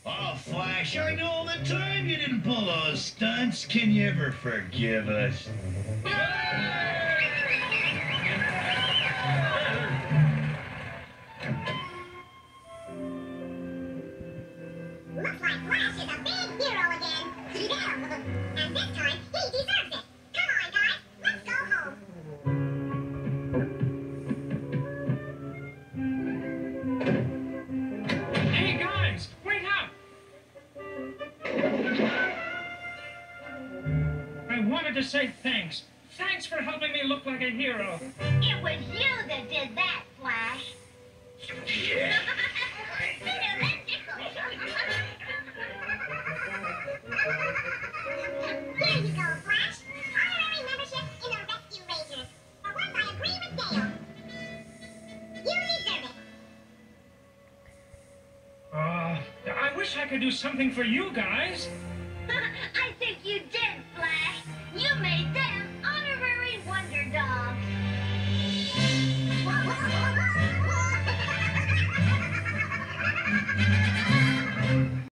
Oh, Flash, I know all the time you didn't pull those stunts. Can you ever forgive us? Looks like Flash is a big hero again. Yeah, and this time he deserves it. Come on, guys, let's go home. Hey, guys, wait up! I wanted to say thanks. Thanks for helping me look like a hero. It was you that did that, Flash. Yeah. Here you go, Flash. Honorary membership in the Rescue Rangers. For once, I agree with Dale. You deserve it. I wish I could do something for you guys.